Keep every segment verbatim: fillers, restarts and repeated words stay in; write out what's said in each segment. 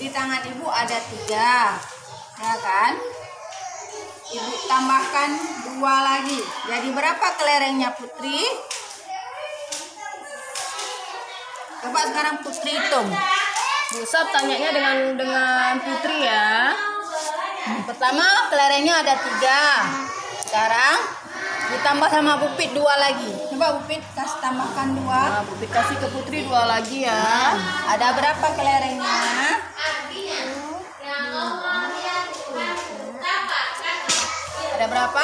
Di tangan ibu ada tiga, ya kan? Ibu tambahkan dua lagi. Jadi berapa kelerengnya Putri? Coba sekarang Putri hitung. Bu Sab tanyanya dengan dengan Putri ya. Pertama kelerengnya ada tiga. Sekarang ditambah sama Pupit dua lagi. Coba Pupit kasih tambahkan dua. Nah, Pupit kasih ke Putri dua lagi ya. Nah, ada berapa kelerengnya? Ada berapa?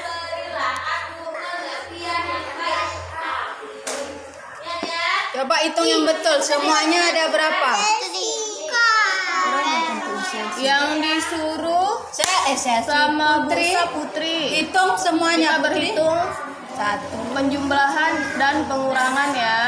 Coba hitung yang betul. Semuanya ada berapa? Yang disuruh Saya, eh, saya sama Putri. Putri, Putri. Hitung semuanya. Kita Putri. berhitung Satu. penjumlahan dan pengurangan ya.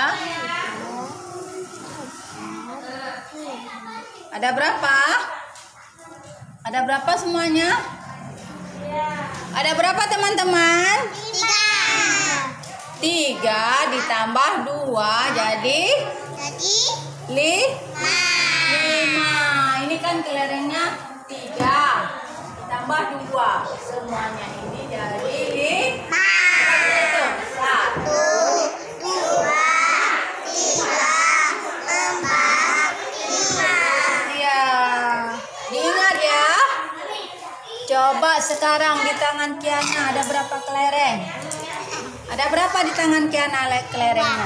Ada berapa? Ada berapa semuanya? Ada berapa teman-teman? Tiga. Tiga ditambah dua jadi Jadi li lima. lima. Ini kan kelerengnya tiga ditambah dua. Semuanya ini jadi lima. Hitung. Satu, Dua, tiga, empat, lima. iya. Diingat ya. Coba sekarang di tangan Kiana ada berapa kelereng? Ada berapa di tangan Kiana le- kelerengnya?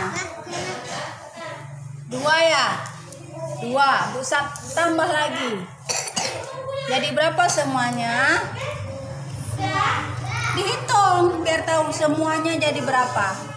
Dua ya? Dua. Busap tambah lagi. Jadi berapa semuanya? Dihitung biar tahu semuanya jadi berapa.